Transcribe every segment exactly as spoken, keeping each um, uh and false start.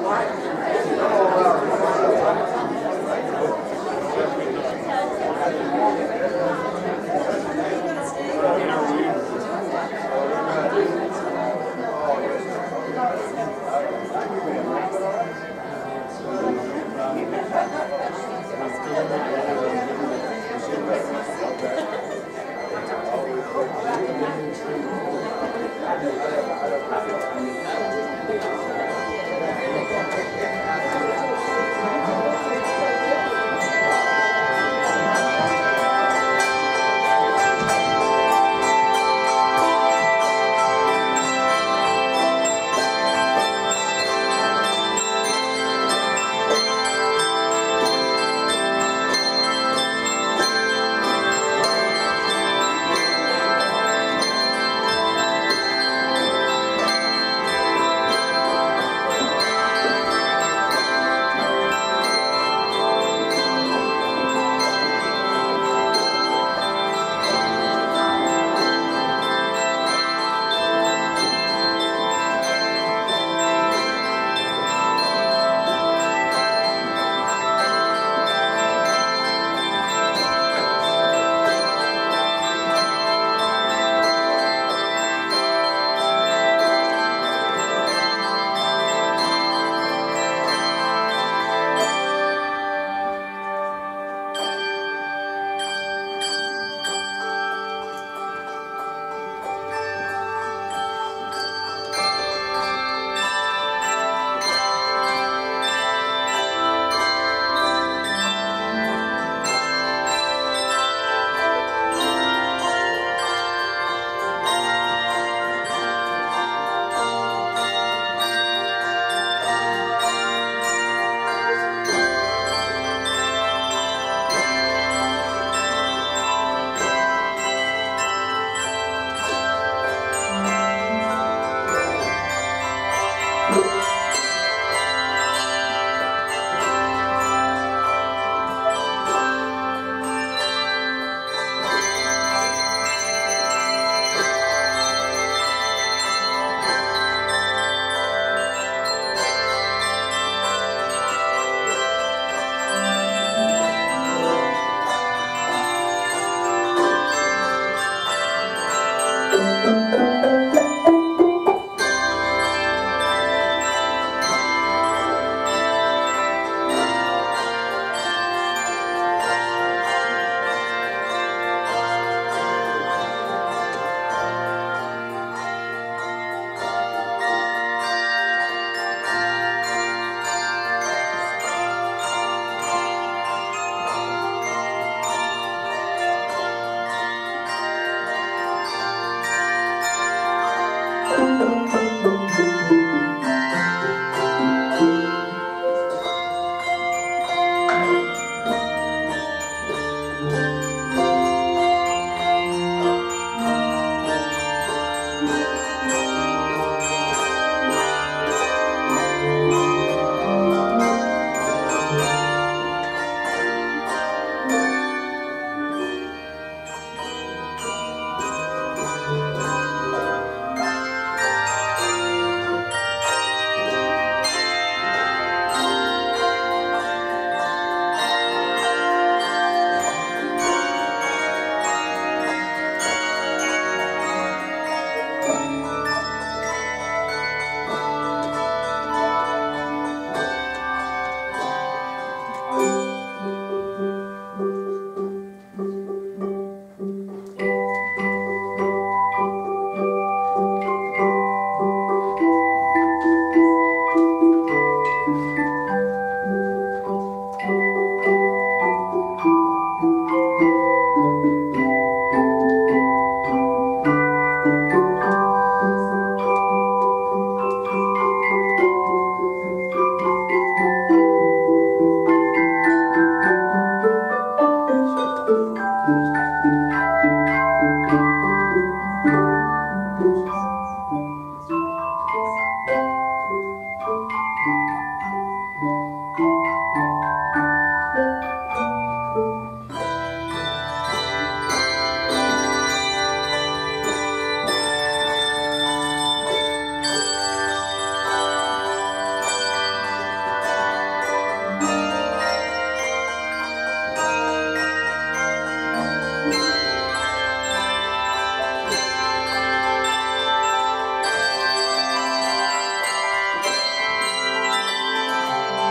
Thank you.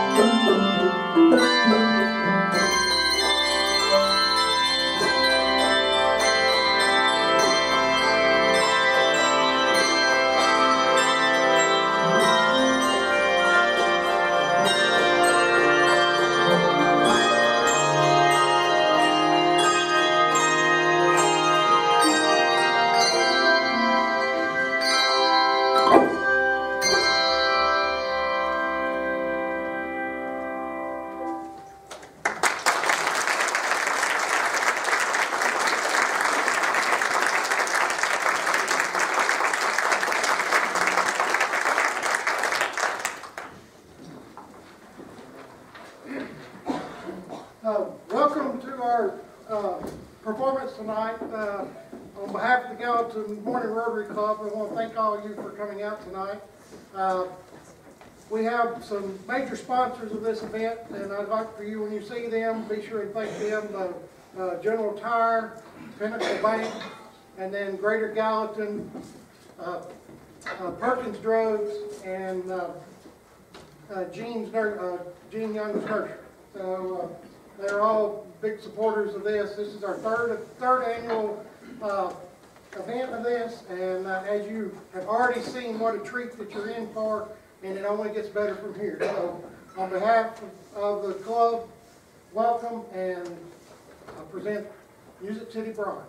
Uh, welcome to our uh, performance tonight. Uh, on behalf of the Gallatin Morning Rotary Club, I want to thank all of you for coming out tonight. Uh, we have some major sponsors of this event, and I'd like for you, when you see them, be sure and thank them. Uh, uh, General Tire, Pinnacle Bank, and then Greater Gallatin, uh, uh, Perkins Droves, and uh, uh, Gene's, uh, Gene Young's Nursery. So, uh, they're all big supporters of this. This is our third third annual uh, event of this, and uh, as you have already seen, what a treat that you're in for, and it only gets better from here. So, on behalf of the club, welcome, and I present Music City Bronze.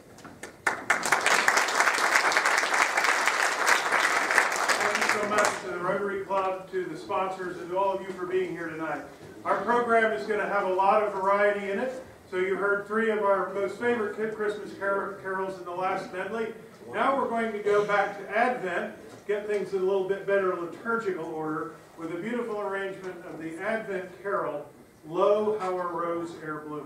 Thank you so much to the Rotary Club, to the sponsors, and to all of you for being here tonight. Our program is going to have a lot of variety in it. So you heard three of our most favorite kid Christmas car carols in the last medley. Now we're going to go back to Advent, get things in a little bit better liturgical order with a beautiful arrangement of the Advent carol, Lo, How a Rose E'er Blooming.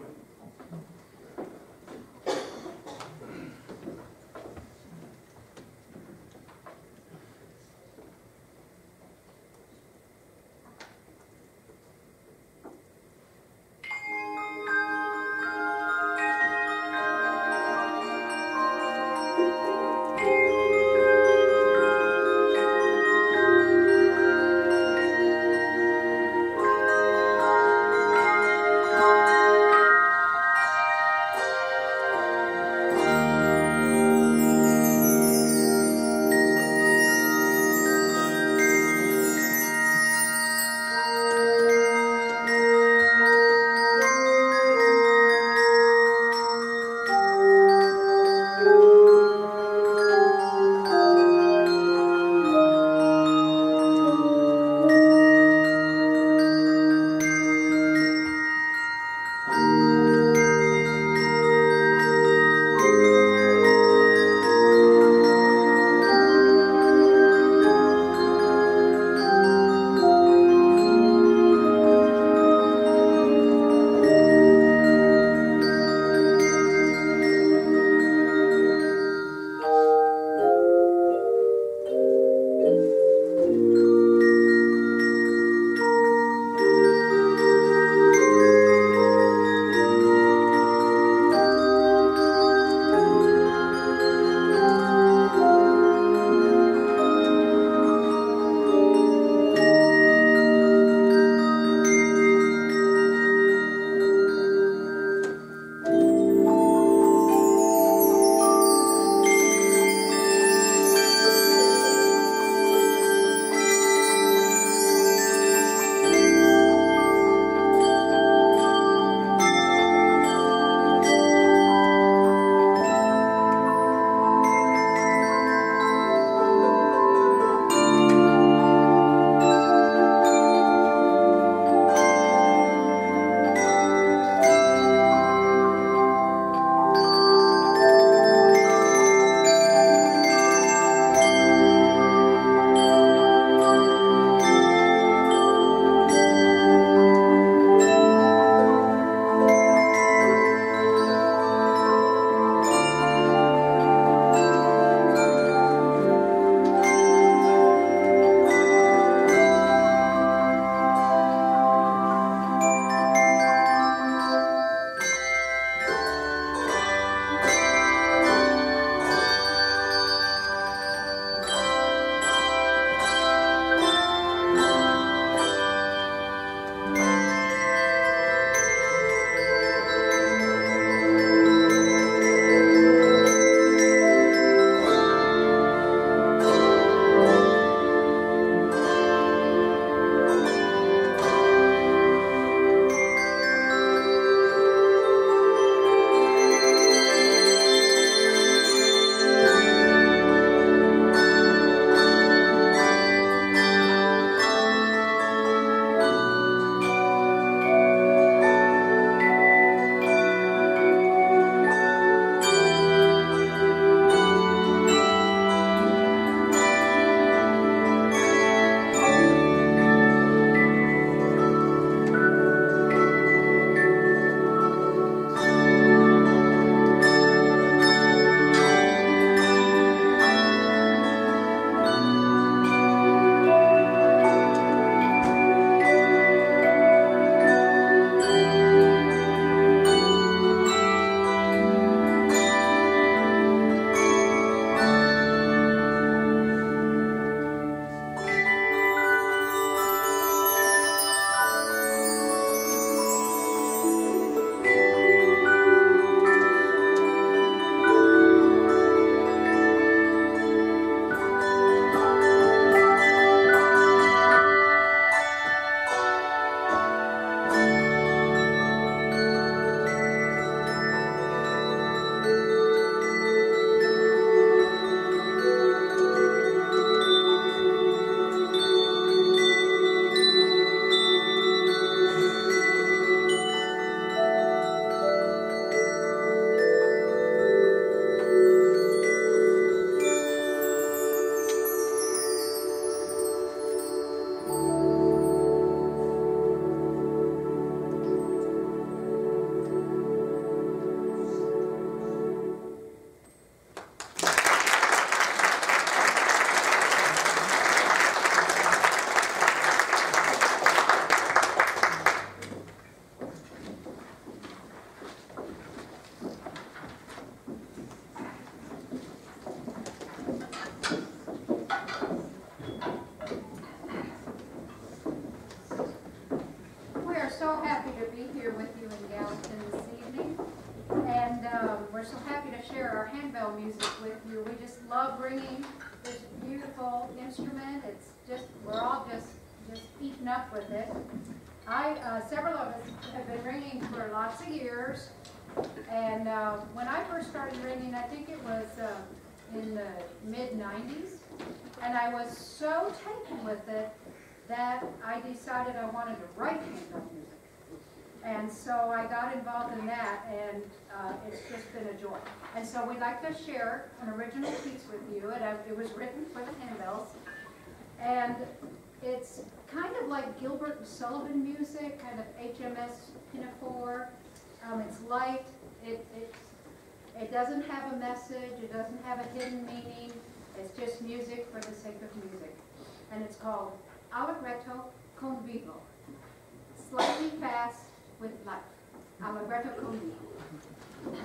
here with you in Gallatin this evening. And um, we're so happy to share our handbell music with you. We just love bringing this beautiful instrument. It's just, we're all just, just eaten up with it. I, uh, several of us have been ringing for lots of years. And uh, when I first started ringing, I think it was uh, in the mid nineties. And I was so taken with it that I decided I wanted to write handbell music. And so I got involved in that, and uh, it's just been a joy. And so we'd like to share an original piece with you. And it was written for the handbells. And it's kind of like Gilbert and Sullivan music, kind of H M S Pinafore. Um, it's light. It, it, it doesn't have a message. It doesn't have a hidden meaning. It's just music for the sake of music. And it's called Allegretto con vivo. Slightly fast with life. Allegretto con vivo.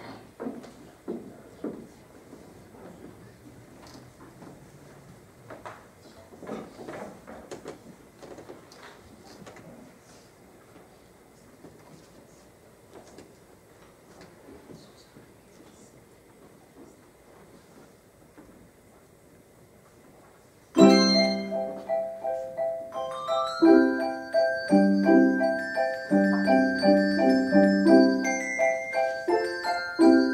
Thank you.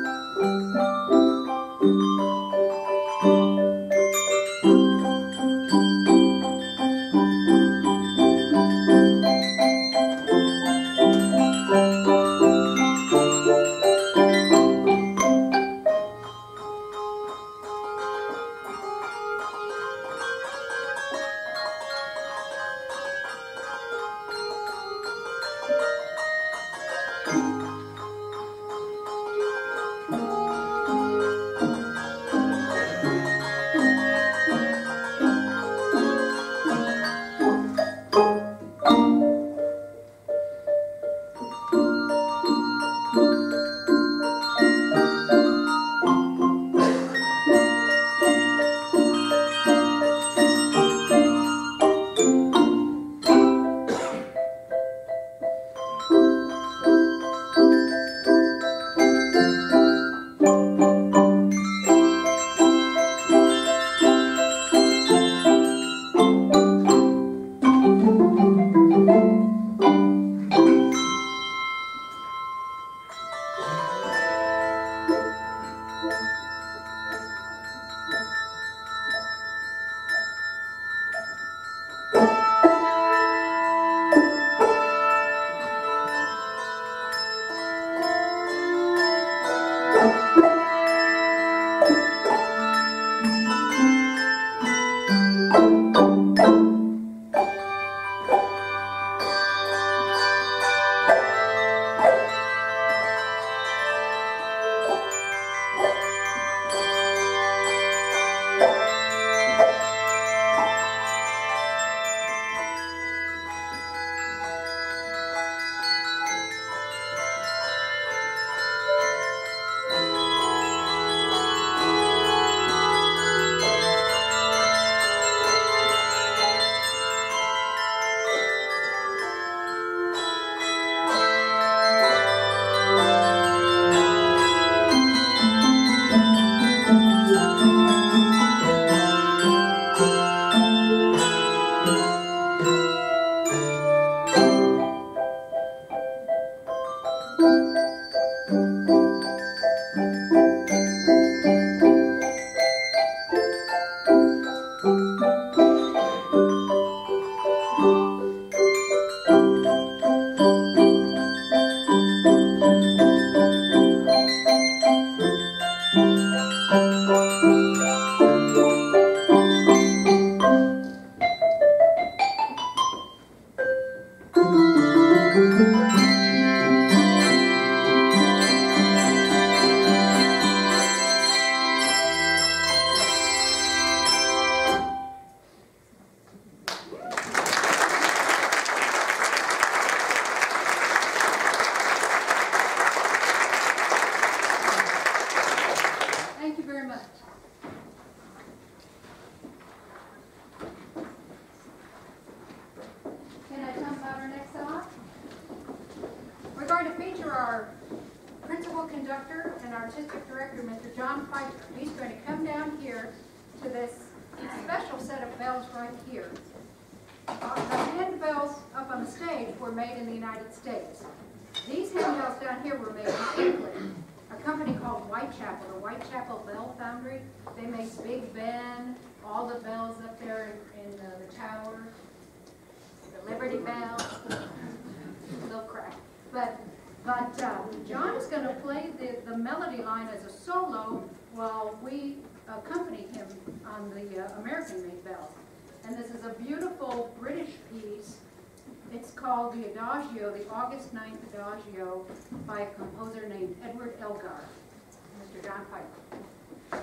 feature our principal conductor and artistic director, Mister John Piper. He's going to come down here to this special set of bells right here. Uh, the hand bells up on the stage were made in the United States. These hand bells down here were made in England. A company called Whitechapel, the Whitechapel Bell Foundry. They make Big Ben, all the bells up there in, in uh, the tower, the Liberty Bell, a little crack. But but uh, John is going to play the, the melody line as a solo while we accompany him on the uh, American-made bells. And this is a beautiful British piece. It's called the Adagio, the August ninth Adagio, by a composer named Edward Elgar. Mister John Piper.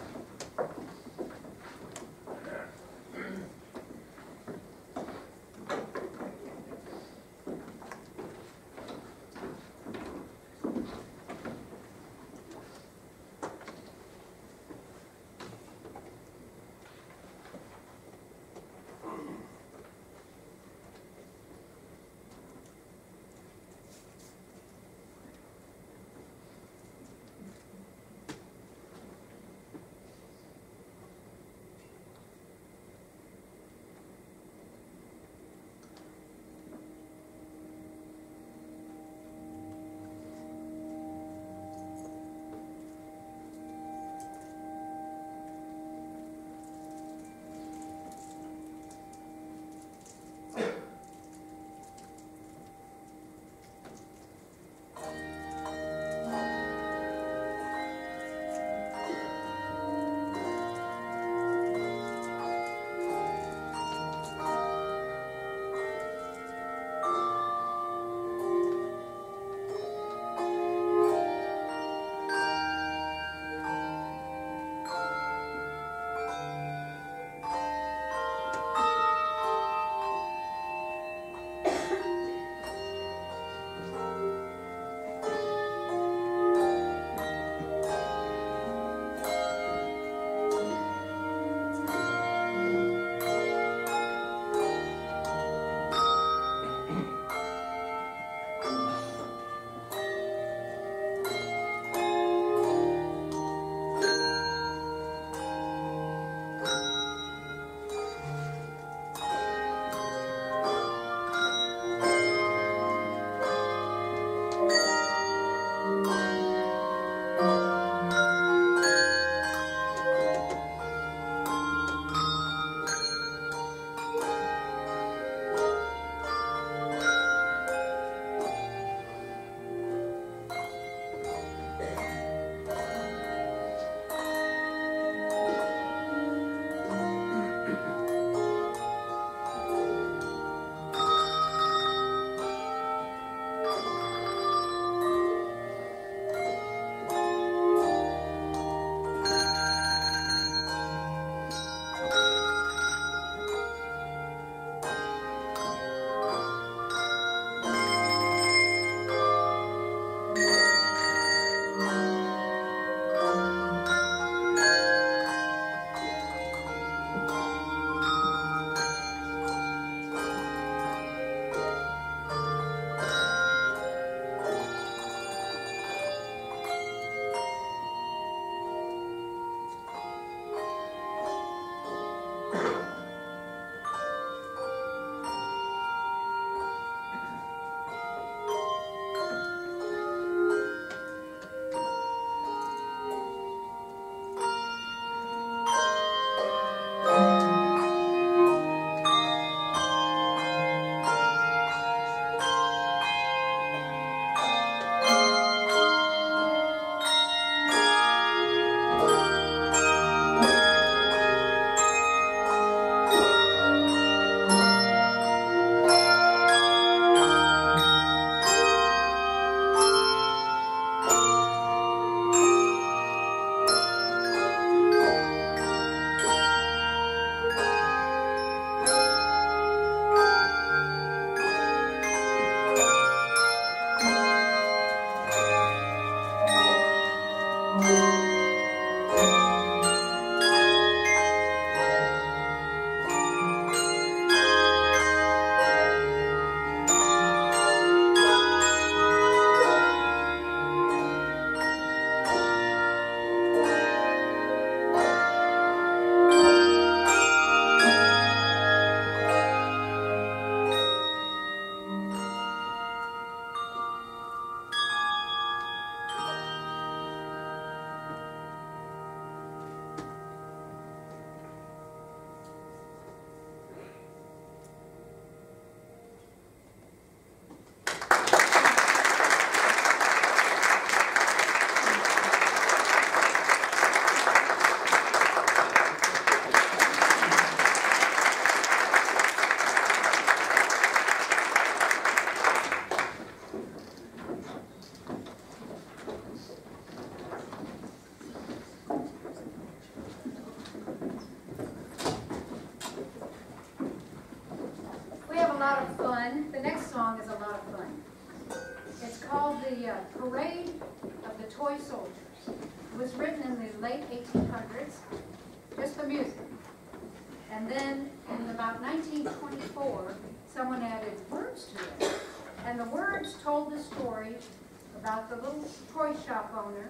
uh, Parade of the Toy Soldiers. It was written in the late eighteen hundreds, just the music. And then in about nineteen twenty-four, someone added words to it. And the words told the story about the little toy shop owner.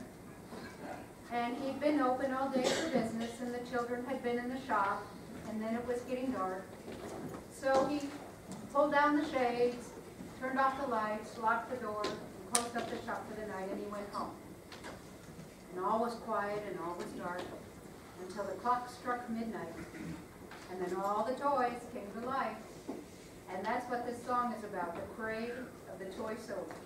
And he'd been open all day for business, and the children had been in the shop, and then it was getting dark. So he pulled down the shades, turned off the lights, locked the door, closed up the shop for the night, and he went home. And all was quiet and all was dark until the clock struck midnight. And then all the toys came to life. And that's what this song is about, the Parade of the Toy Soldiers.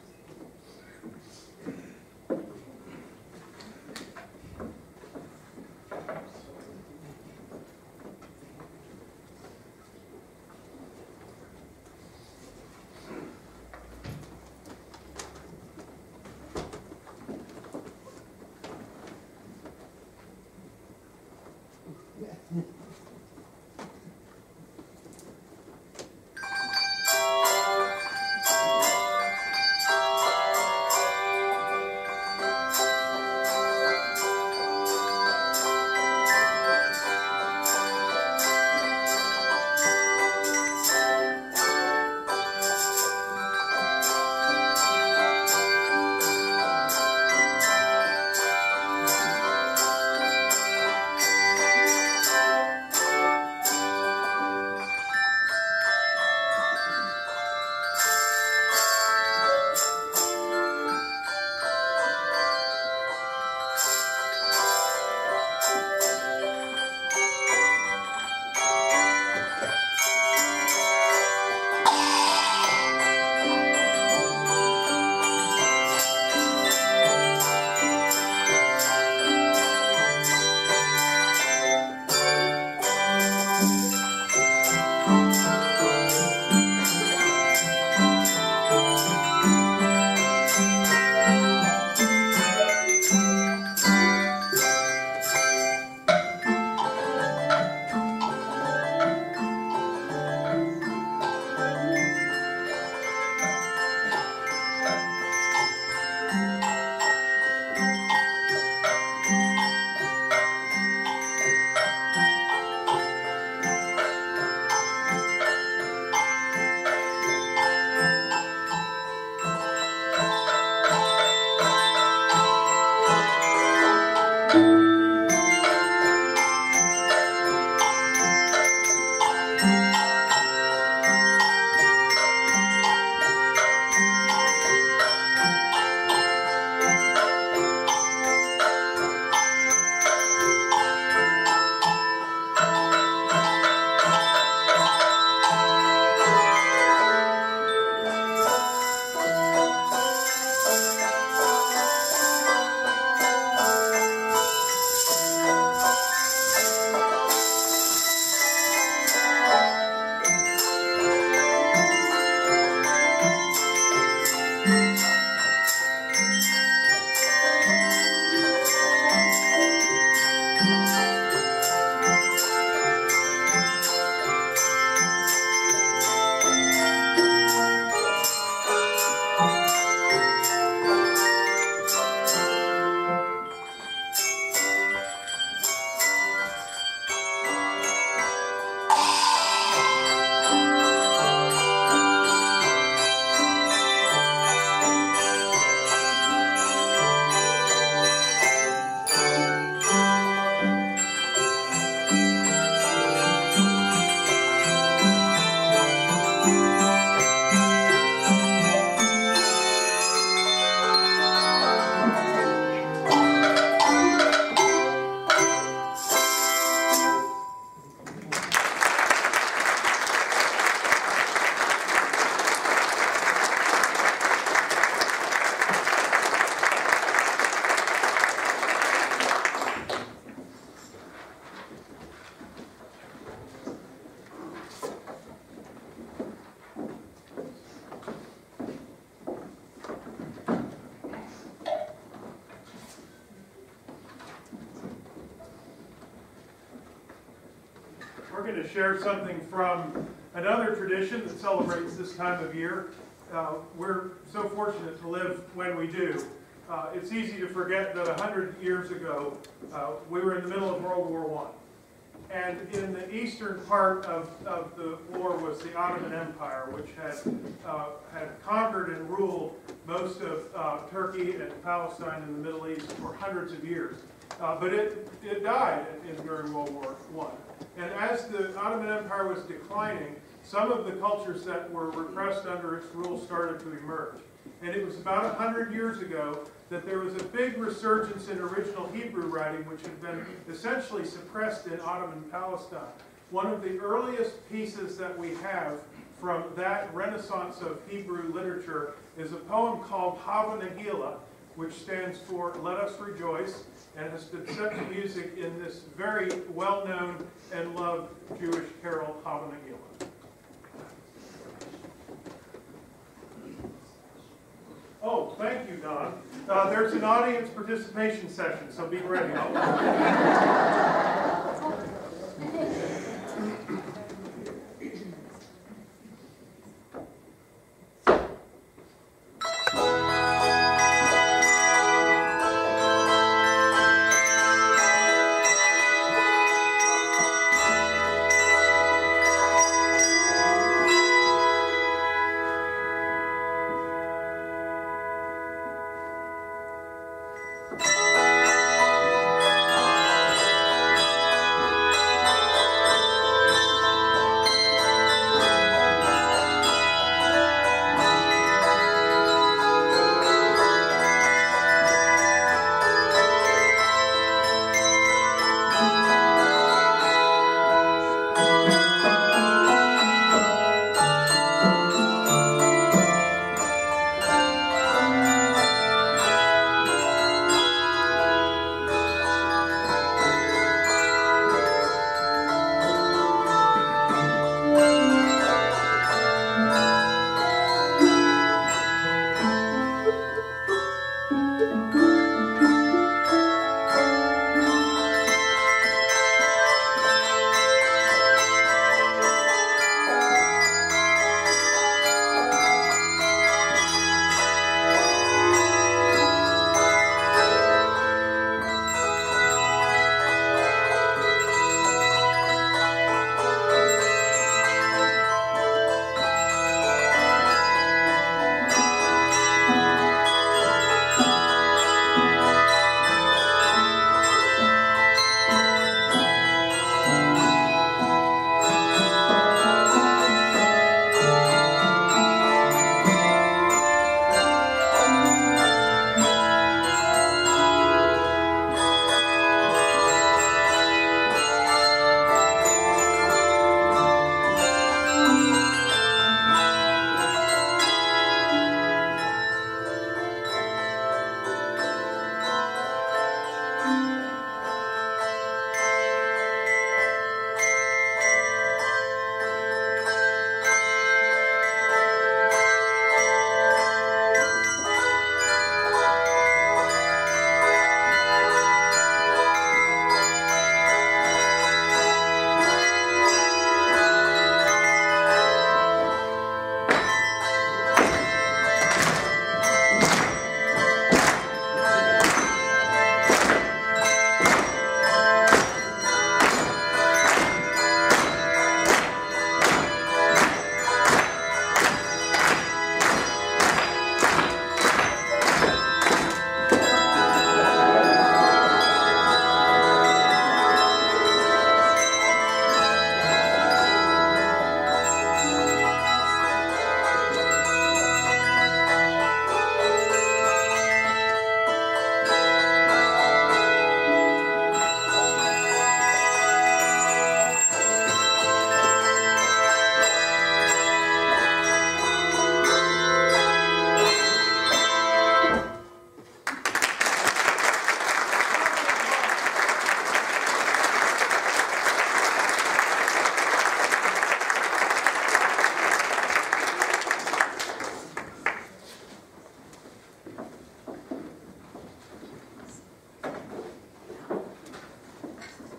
We're going to share something from another tradition that celebrates this time of year. uh, we're so fortunate to live when we do. Uh, it's easy to forget that a hundred years ago, uh, we were in the middle of World War One. And in the eastern part of, of the war was the Ottoman Empire, which had, uh, had conquered and ruled most of uh, Turkey and Palestine in the Middle East for hundreds of years. Uh, but it, it died in, in, during World War One. And as the Ottoman Empire was declining, some of the cultures that were repressed under its rule started to emerge. And it was about a hundred years ago that there was a big resurgence in original Hebrew writing, which had been essentially suppressed in Ottoman Palestine. One of the earliest pieces that we have from that renaissance of Hebrew literature is a poem called Hava Nagila, which stands for Let Us Rejoice, and has been set to music in this very well-known and loved Jewish carol, Hava Nagila. Oh, thank you, Don. Uh, there's an audience participation session, so be ready.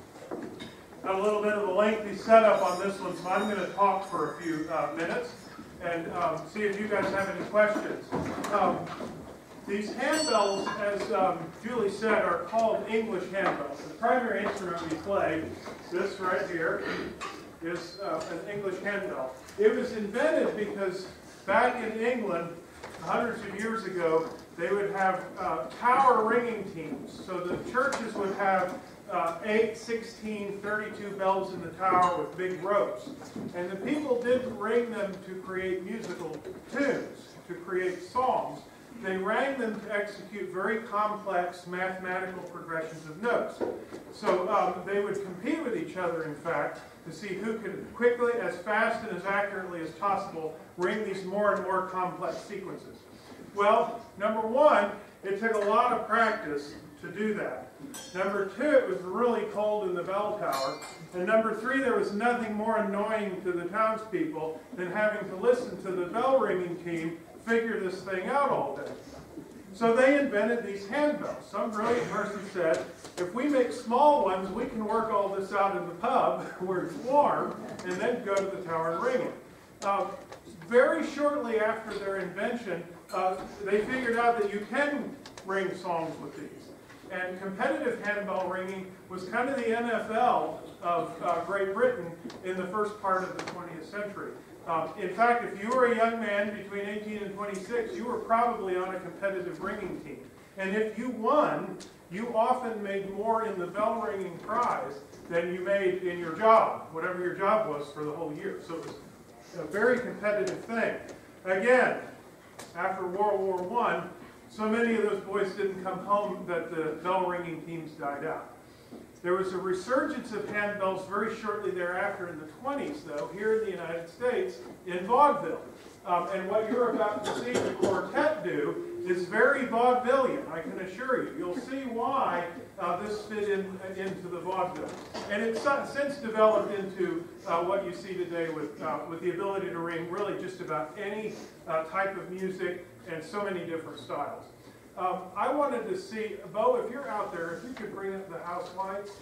Got a little bit of a lengthy setup on this one, so I'm going to talk for a few uh, minutes. and um, see if you guys have any questions. Um, these handbells, as um, Julie said, are called English handbells. The primary instrument we play, this right here, is uh, an English handbell. It was invented because back in England, hundreds of years ago, they would have uh, tower ringing teams. So the churches would have uh, eight, sixteen, thirty-two bells in the tower with big ropes. And the people didn't ring them to create musical tunes, to create songs. They rang them to execute very complex mathematical progressions of notes. So um, they would compete with each other, in fact, to see who could quickly, as fast and as accurately as possible, ring these more and more complex sequences. Well, number one, it took a lot of practice to do that. Number two, it was really cold in the bell tower. And number three, there was nothing more annoying to the townspeople than having to listen to the bell ringing team figure this thing out all day. So they invented these handbells. Some brilliant person said, if we make small ones, we can work all this out in the pub where it's warm, and then go to the tower and ring it. Uh, very shortly after their invention, uh, they figured out that you can ring songs with these. And competitive handbell ringing was kind of the N F L of uh, Great Britain in the first part of the twentieth century. Um, in fact, if you were a young man between eighteen and twenty-six, you were probably on a competitive ringing team. And if you won, you often made more in the bell ringing prize than you made in your job, whatever your job was for the whole year. So it was a very competitive thing. Again, after World War One, so many of those boys didn't come home that the bell ringing teams died out. There was a resurgence of handbells very shortly thereafter in the twenties, though, here in the United States, in vaudeville. Um, and what you're about to see the quartet do is very vaudevillian, I can assure you. You'll see why uh, this fit in, into the vaudeville. And it's since developed into uh, what you see today with, uh, with the ability to ring really just about any uh, type of music and so many different styles. Um, I wanted to see, Bo, if you're out there, if you could bring up the house lights.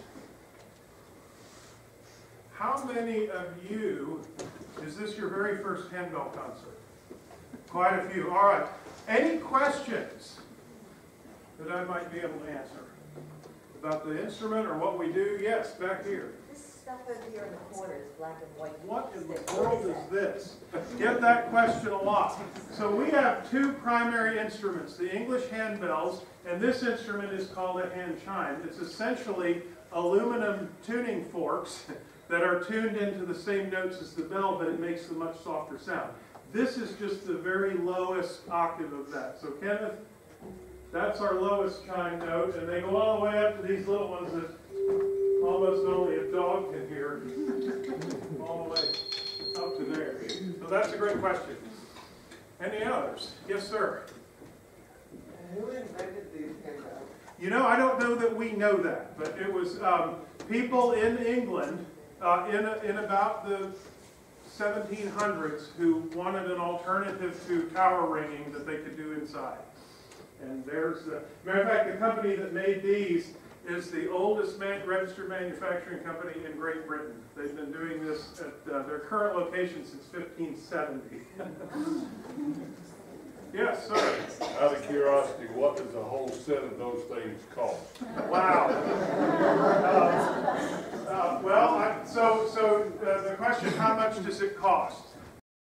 How many of you, is this your very first handbell concert? Quite a few. All right. Any questions that I might be able to answer about the instrument or what we do? Yes, back here. This stuff over here in the corner is black and white. What in the world is this? Get that question a lot. So we have two primary instruments, the English handbells, and this instrument is called a hand chime. It's essentially aluminum tuning forks that are tuned into the same notes as the bell, but it makes a much softer sound. This is just the very lowest octave of that. So Kenneth, that's our lowest chime note, and they go all the way up to these little ones that almost only a dog can hear, all the way up to there. So that's a great question. Any others? Yes, sir. Who invented these handbells? You know, I don't know that we know that, but it was um, people in England uh, in, a, in about the seventeen hundreds who wanted an alternative to tower ringing that they could do inside. And there's, the, matter of fact, the company that made these is the oldest man, registered manufacturing company in Great Britain. They've been doing this at uh, their current location since fifteen seventy. Yes, sir. Out of curiosity, what does a whole set of those things cost? Wow. Uh, uh, well, I, so so uh, the question: how much does it cost?